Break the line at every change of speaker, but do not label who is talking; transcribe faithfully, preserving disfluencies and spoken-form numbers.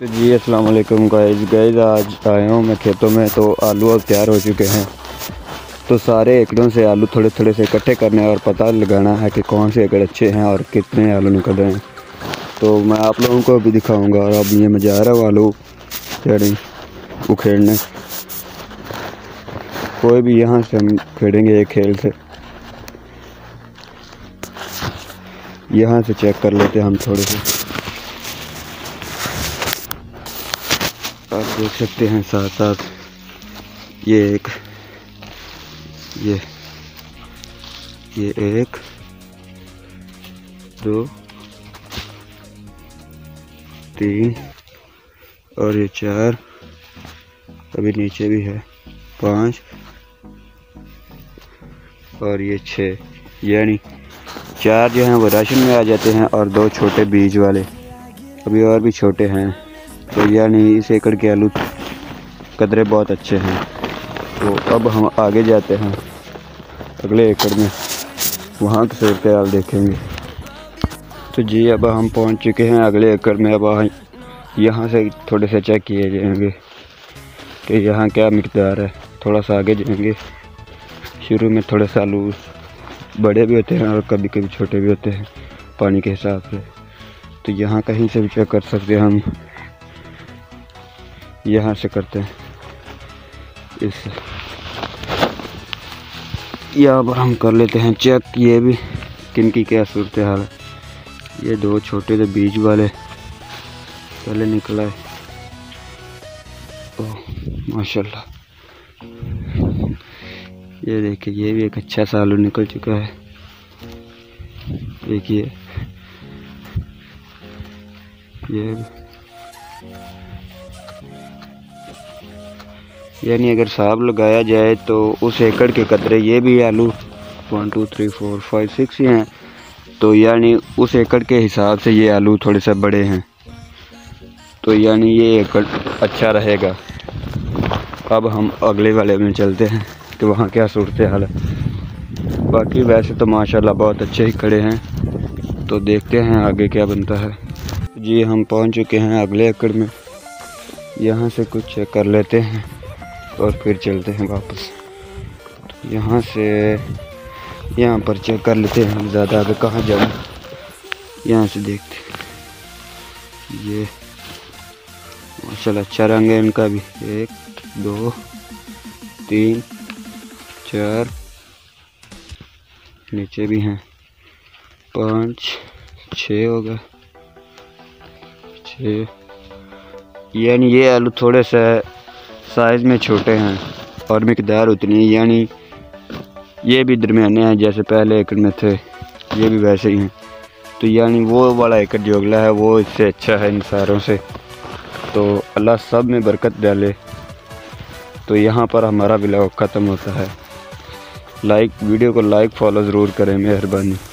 तो जी अस्सलाम वालेकुम गाइस गाइस आज आया हूँ मैं खेतों में। तो आलू अब तैयार हो चुके हैं। तो सारे एकड़ों से आलू थोड़े थोड़े से इकट्ठे करने और पता लगाना है कि कौन से एकड़ अच्छे हैं और कितने आलू निकल रहे हैं। तो मैं आप लोगों को भी दिखाऊंगा। और अब ये मैं जा रहा हूँ आलू यानी उखेड़ने। कोई भी यहाँ से हम खेड़ेंगे एक खेल से। यहाँ से चेक कर लेते हैं हम थोड़े से। आप देख सकते हैं साथ साथ ये एक ये ये एक दो तीन और ये चार, अभी नीचे भी है पाँच और ये छः, यानी चार जो हैं वो राशन में आ जाते हैं और दो छोटे बीज वाले अभी और भी छोटे हैं। तो यानी इस एकड़ के आलू कदरे बहुत अच्छे हैं। तो अब हम आगे जाते हैं अगले एकड़ में, वहाँ की सूरत हाल देखेंगे। तो जी अब हम पहुँच चुके हैं अगले एकड़ में। अब यहाँ से थोड़े से चेक किए जाएंगे कि यहाँ क्या मिकदार है। थोड़ा सा आगे जाएंगे। शुरू में थोड़े से आलू बड़े भी होते हैं और कभी कभी छोटे भी होते हैं पानी के हिसाब से। तो यहाँ कहीं से भी चेक कर सकते हैं हम। यहाँ से करते हैं इस यहाँ पर हम कर लेते हैं चेक ये भी किन की क्या सूरत हाल है। ये दो छोटे थे बीज वाले पहले निकला है। ओह माशाल्लाह, ये देखिए ये भी एक अच्छा सा आलू निकल चुका है। देखिए ये यानी अगर हिसाब लगाया जाए तो उस एकड़ के कतरे ये भी आलू one two three four five six ही हैं। तो यानी उस एकड़ के हिसाब से ये आलू थोड़े से बड़े हैं। तो यानी ये एकड़ अच्छा रहेगा। अब हम अगले वाले में चलते हैं कि वहाँ क्या सूरत हाल है। बाकी वैसे तो माशाल्लाह बहुत अच्छे ही खड़े हैं। तो देखते हैं आगे क्या बनता है। जी हम पहुँच चुके हैं अगले एकड़ में। यहाँ से कुछ चेक कर लेते हैं और फिर चलते हैं वापस। यहाँ से यहाँ पर चेक कर लेते हैं हम। ज़्यादा आगे कहाँ जाऊँ, यहाँ से देखते हैं। ये माशाल्लाह अच्छा रंग है इनका भी। एक दो तीन चार, नीचे भी हैं पाँच छः हो गए छः। यानी ये आलू थोड़े से साइज़ में छोटे हैं और मिकदार उतनी, यानी ये भी दरमियाने हैं जैसे पहले एकड़ में थे, ये भी वैसे ही हैं। तो यानी वो वाला एकड़ जो अगला है वो इससे अच्छा है इन सारों से। तो अल्लाह सब में बरकत डाले। तो यहाँ पर हमारा व्लॉग ख़त्म होता है। लाइक वीडियो को लाइक फॉलो ज़रूर करें, मेहरबानी।